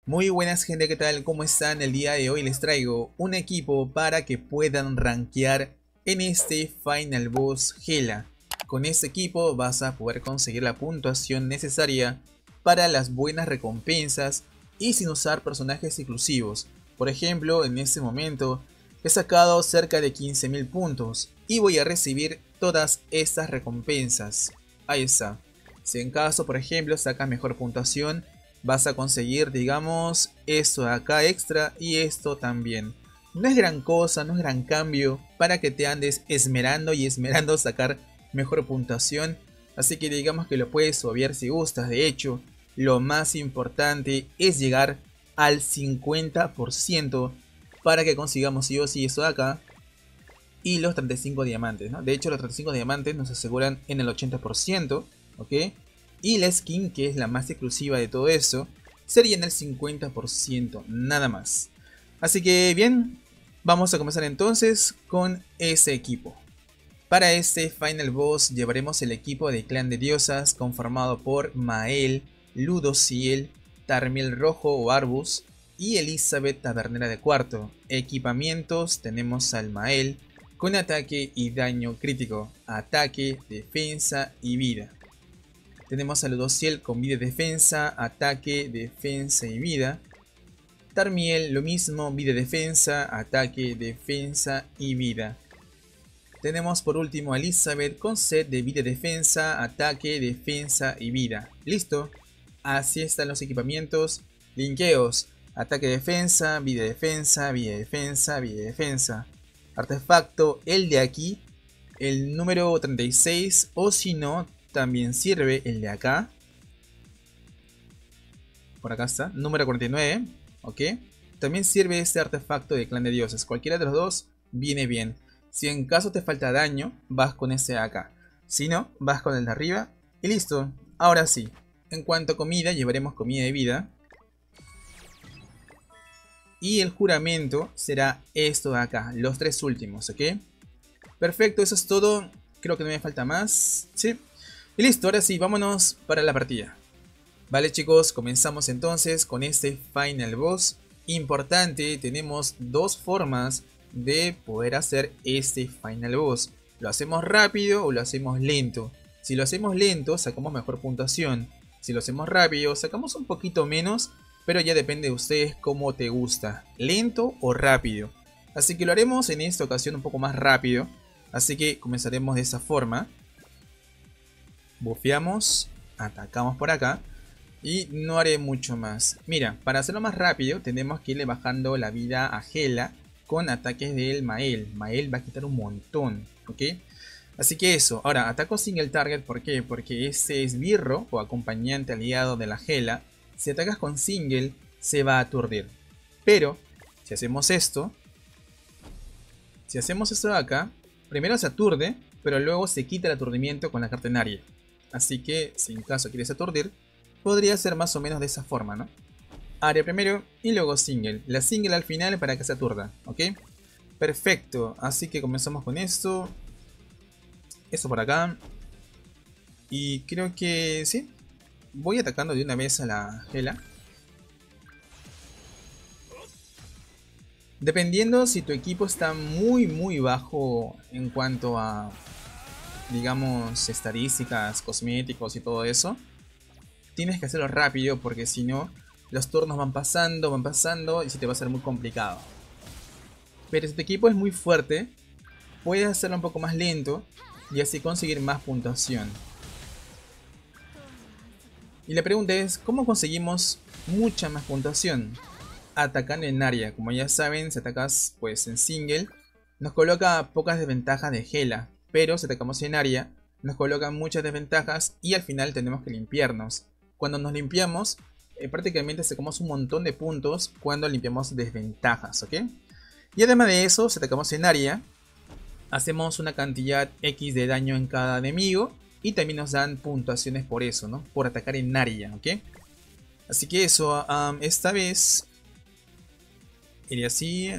Muy buenas gente, ¿qué tal? ¿Cómo están? El día de hoy les traigo un equipo para que puedan rankear en este Final Boss Gela. Con este equipo vas a poder conseguir la puntuación necesaria para las buenas recompensas y sin usar personajes exclusivos. Por ejemplo, en este momento he sacado cerca de 15.000 puntos y voy a recibir todas estas recompensas. Ahí está. Si en caso, por ejemplo, sacas mejor puntuación, vas a conseguir, digamos, esto de acá extra y esto también. No es gran cosa, no es gran cambio para que te andes esmerando y esmerando sacar mejor puntuación. Así que digamos que lo puedes obviar si gustas. De hecho, lo más importante es llegar al 50% para que consigamos sí o sí esto de acá. Y los 35 diamantes, ¿no? De hecho, los 35 diamantes nos aseguran en el 80%, ¿ok? Y la skin, que es la más exclusiva de todo eso, sería en el 50%, nada más. Así que bien, vamos a comenzar entonces con ese equipo. Para este Final Boss llevaremos el equipo de Clan de Diosas conformado por Mael, Ludociel, Tarmiel Rojo o Arbus y Elizabeth Tabernera de Cuarto. Equipamientos tenemos al Mael con ataque y daño crítico, ataque, defensa y vida. Tenemos a Ludociel con vida y defensa, ataque, defensa y vida. Tarmiel lo mismo, vida y defensa, ataque, defensa y vida. Tenemos por último a Elizabeth con set de vida y defensa, ataque, defensa y vida. Listo. Así están los equipamientos. Linkeos. Ataque, defensa, vida, defensa, vida, defensa, vida, defensa. Artefacto, el de aquí. El número 36 o si no, también sirve el de acá. Por acá está. Número 49. Ok. También sirve este artefacto de Clan de Dioses. Cualquiera de los dos viene bien. Si en caso te falta daño, vas con ese de acá. Si no, vas con el de arriba. Y listo. Ahora sí. En cuanto a comida, llevaremos comida de vida. Y el juramento será esto de acá. Los tres últimos, ¿ok? Perfecto, eso es todo. Creo que no me falta más. Sí. Y listo, ahora sí, vámonos para la partida. Vale chicos, comenzamos entonces con este Final Boss. Importante, tenemos dos formas de poder hacer este Final Boss. Lo hacemos rápido o lo hacemos lento. Si lo hacemos lento, sacamos mejor puntuación. Si lo hacemos rápido, sacamos un poquito menos, pero ya depende de ustedes cómo te gusta, lento o rápido. Así que lo haremos en esta ocasión un poco más rápido. Así que comenzaremos de esa forma. Bufeamos, atacamos por acá. Y no haré mucho más. Mira, para hacerlo más rápido tenemos que irle bajando la vida a Gela con ataques del Mael. Mael va a quitar un montón, ¿ok? Así que eso. Ahora, ataco single target, ¿por qué? Porque ese esbirro o acompañante aliado de la Gela, si atacas con single, se va a aturdir. Pero, si hacemos esto de acá, primero se aturde, pero luego se quita el aturdimiento con la carta en área. Así que, si en caso quieres aturdir, podría ser más o menos de esa forma, ¿no? Área primero y luego single. La single al final para que se aturda, ¿ok? Perfecto, así que comenzamos con esto. Esto por acá. Y creo que sí. Voy atacando de una vez a la Gela. Dependiendo si tu equipo está muy bajo en cuanto a, digamos, estadísticas, cosméticos y todo eso, tienes que hacerlo rápido porque si no, los turnos van pasando y se te va a hacer muy complicado. Pero si tu equipo es muy fuerte, puedes hacerlo un poco más lento y así conseguir más puntuación. Y la pregunta es, ¿cómo conseguimos mucha más puntuación? Atacando en área. Como ya saben, si atacas pues en single, nos coloca pocas desventajas de Gela. Pero si atacamos en área, nos coloca muchas desventajas y al final tenemos que limpiarnos. Cuando nos limpiamos, prácticamente sacamos un montón de puntos cuando limpiamos desventajas, ¿ok? Y además de eso, si atacamos en área, hacemos una cantidad X de daño en cada enemigo y también nos dan puntuaciones por eso, ¿no? Por atacar en área, ¿ok? Así que eso, esta vez iré así,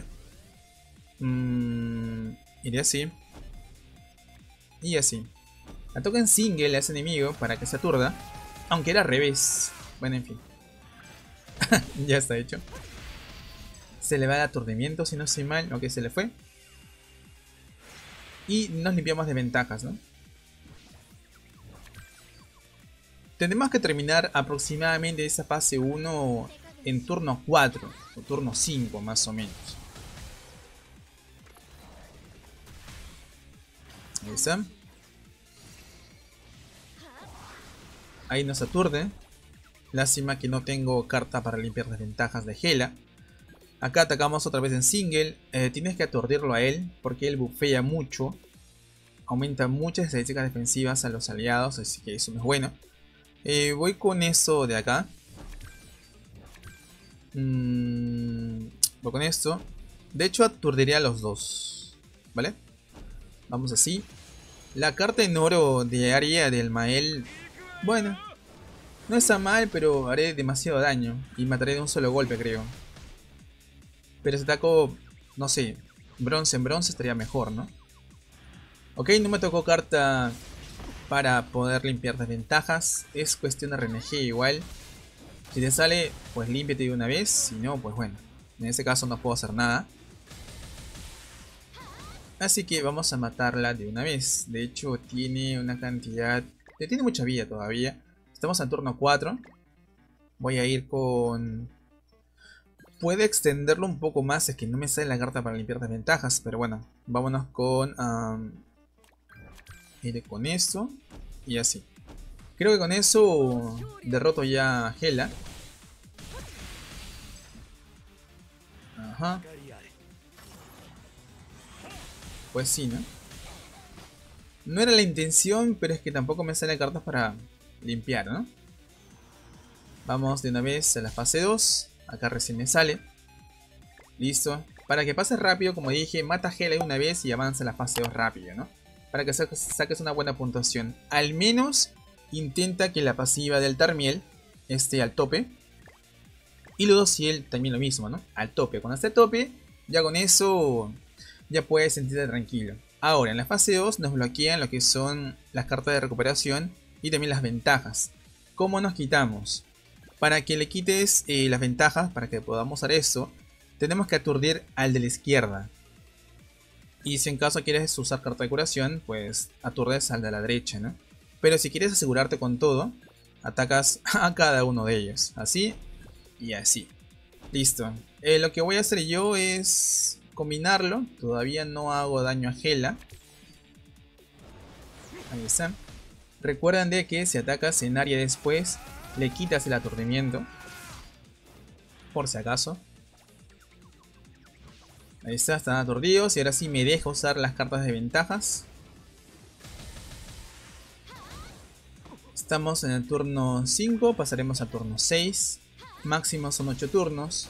iré así y así. Ataco en single a ese enemigo para que se aturda, aunque era al revés. Bueno, en fin. Ya está hecho. Se le va el aturdimiento, si no estoy mal. Ok, se le fue. Y nos limpiamos de ventajas, ¿no? Tendremos que terminar aproximadamente esa fase 1 en turno 4 o turno 5 más o menos. Ahí está. Ahí nos aturde. Lástima que no tengo carta para limpiar desventajas de Gela. Acá atacamos otra vez en single. Tienes que aturdirlo a él porque él bufea mucho. Aumenta muchas estadísticas defensivas a los aliados, así que eso no es bueno. Voy con eso de acá. Voy con esto. De hecho aturdiría a los dos, ¿vale? Vamos así. La carta en oro de área del Mael, bueno, no está mal, pero haré demasiado daño y mataré de un solo golpe, creo. Pero si ataco, no sé, bronce en bronce estaría mejor, ¿no? Ok, no me tocó carta para poder limpiar desventajas. Es cuestión de RNG igual. Si te sale, pues límpiate de una vez. Si no, pues bueno, en ese caso no puedo hacer nada. Así que vamos a matarla de una vez. De hecho tiene una cantidad... Tiene mucha vida todavía. Estamos en turno 4. Voy a ir con... Puede extenderlo un poco más. Es que no me sale la carta para limpiar desventajas. Pero bueno, vámonos con... iré con esto. Y así. Creo que con eso derroto ya a Gela. Ajá. Pues sí, ¿no? No era la intención, pero es que tampoco me salen cartas para limpiar, ¿no? Vamos de una vez a la fase 2. Acá recién me sale. Listo. Para que pase rápido, como dije, mata a Gela de una vez y avanza a la fase 2 rápido, ¿no? Para que saques una buena puntuación. Al menos intenta que la pasiva del Tarmiel esté al tope. Y luego si él también lo mismo, ¿no? Al tope. Cuando esté al tope, ya con eso ya puedes sentirte tranquilo. Ahora, en la fase 2 nos bloquean lo que son las cartas de recuperación y también las ventajas. ¿Cómo nos quitamos? Para que le quites las ventajas, para que podamos hacer eso, tenemos que aturdir al de la izquierda. Y si en caso quieres usar carta de curación, pues aturdes al de la derecha, ¿no? Pero si quieres asegurarte con todo, atacas a cada uno de ellos. Así y así. Listo. Lo que voy a hacer yo es combinarlo. Todavía no hago daño a Gela. Ahí está. Recuerden de que si atacas en área después, le quitas el aturdimiento. Por si acaso. Ahí está, están aturdidos. Y ahora sí me deja usar las cartas de ventajas. Estamos en el turno 5. Pasaremos al turno 6. Máximo son 8 turnos.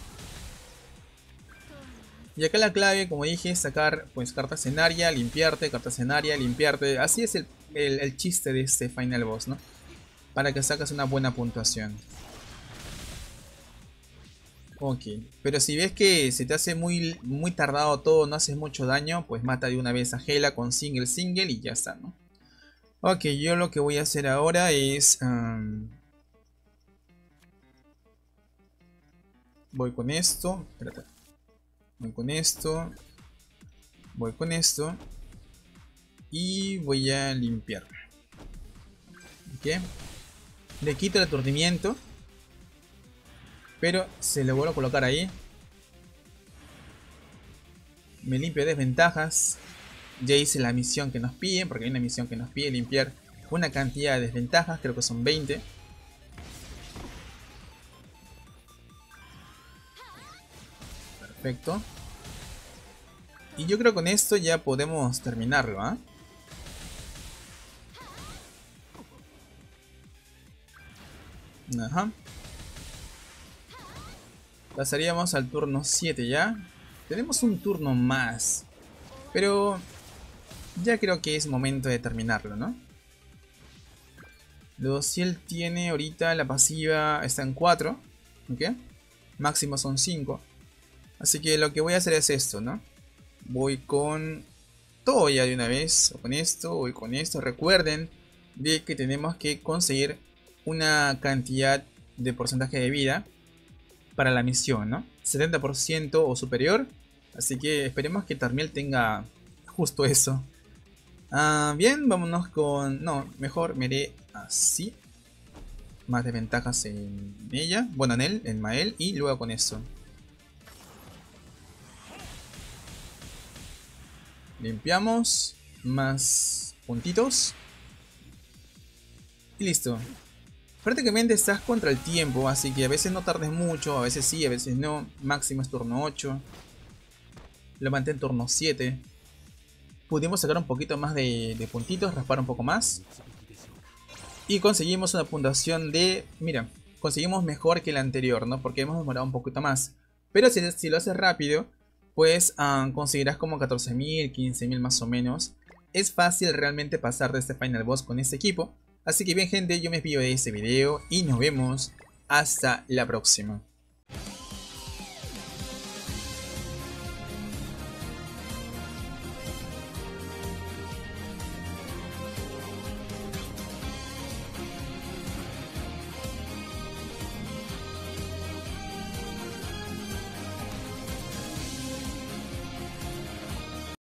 Y acá la clave, como dije, es sacar pues cartas en área, limpiarte, cartas en área, limpiarte. Así es el chiste de este final boss, ¿no? Para que saques una buena puntuación. Ok, pero si ves que se te hace muy tardado todo, no haces mucho daño, pues mata de una vez a Gela con single y ya está, ¿no? Ok, yo lo que voy a hacer ahora es... voy con esto, espérate. Voy con esto. Voy con esto. Y voy a limpiar. Ok. Le quito el aturdimiento. Pero se le vuelvo a colocar ahí. Me limpio desventajas. Ya hice la misión que nos piden. Porque hay una misión que nos pide limpiar una cantidad de desventajas. Creo que son 20. Perfecto. Y yo creo que con esto ya podemos terminarlo, ¿ah? Ajá. Pasaríamos al turno 7 ya. Tenemos un turno más. Pero ya creo que es momento de terminarlo, ¿no? Luego si él tiene ahorita la pasiva está en 4. ¿Ok? Máximo son 5. Así que lo que voy a hacer es esto, ¿no? Voy con todo ya de una vez. O con esto, voy con esto. Recuerden de que tenemos que conseguir una cantidad de porcentaje de vida para la misión, ¿no? 70% o superior. Así que esperemos que Tarmiel tenga justo eso. Bien, vámonos con... No, mejor me haré así. Más desventajas en ella. Bueno, en él, en Mael. Y luego con eso. Limpiamos. Más puntitos. Y listo. Prácticamente estás contra el tiempo, así que a veces no tardes mucho, a veces sí, a veces no. Máximo es turno 8. Lo mantén turno 7. Pudimos sacar un poquito más de puntitos, raspar un poco más. Y conseguimos una puntuación de... Mira, conseguimos mejor que la anterior, ¿no? Porque hemos demorado un poquito más. Pero si lo haces rápido, pues conseguirás como 14.000, 15.000 más o menos. Es fácil realmente pasar de este Final Boss con este equipo. Así que bien gente, yo me despido de este video y nos vemos hasta la próxima.